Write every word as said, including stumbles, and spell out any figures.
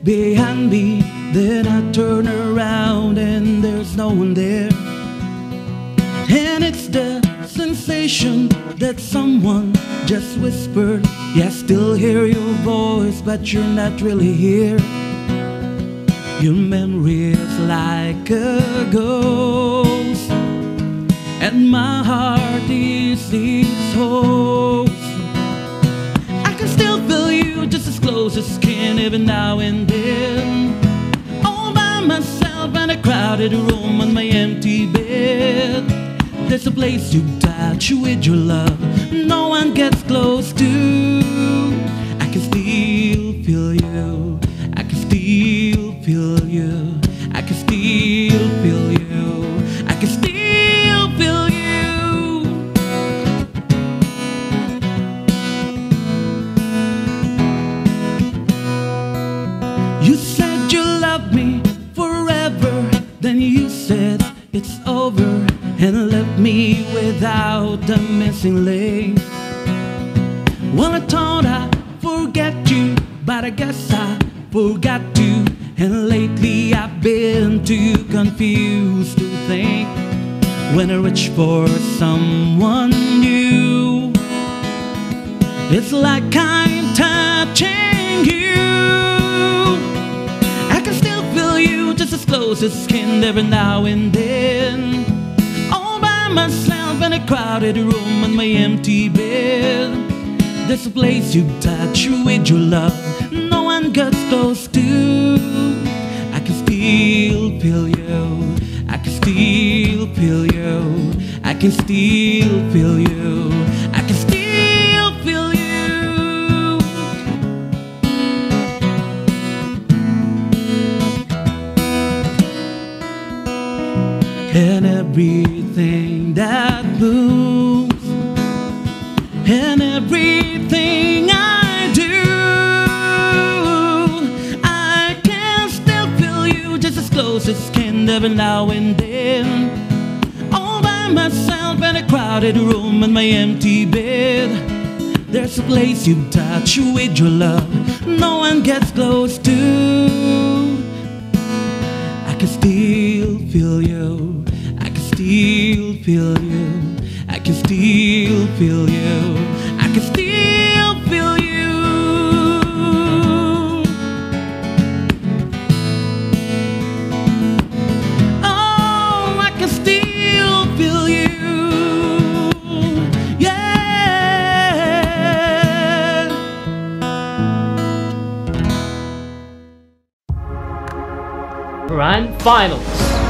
behind me. Then I turn around and there's no one there. And it's the sensation that someone just whispered. Yeah, I still hear your voice, but you're not really here. Your memory is like a ghost, and my heart is its host. I can still feel you just as close as skin every now and then. All by myself in a crowded room on my empty bed. There's a place you touch with your love no one gets close to. I can still feel you, I can still feel you, I can still feel you, I can still feel you. You said you loved me forever, then you said it's over and left me without the missing link. Well, I thought I'd forget you, but I guess I forgot to. And lately I've been too confused to think. When I reach for someone new, it's like I'm touching you. I can still feel you just as close as skin every now and then. All by myself in a crowded room on my empty bed. There's a place you touch with your love no one gets close to. I can still feel you, I can still feel you, I can still feel you, I can still feel you. And everything that moves, and everything I do, I can still feel you just as close as skin every now and then. All by myself in a crowded room in my empty bed. There's a place you touch with your love no one gets close to. I can still feel you, I can still feel you, I can still feel you, I can still feel you. Oh, I can still feel you. Yeah. Grand Finals.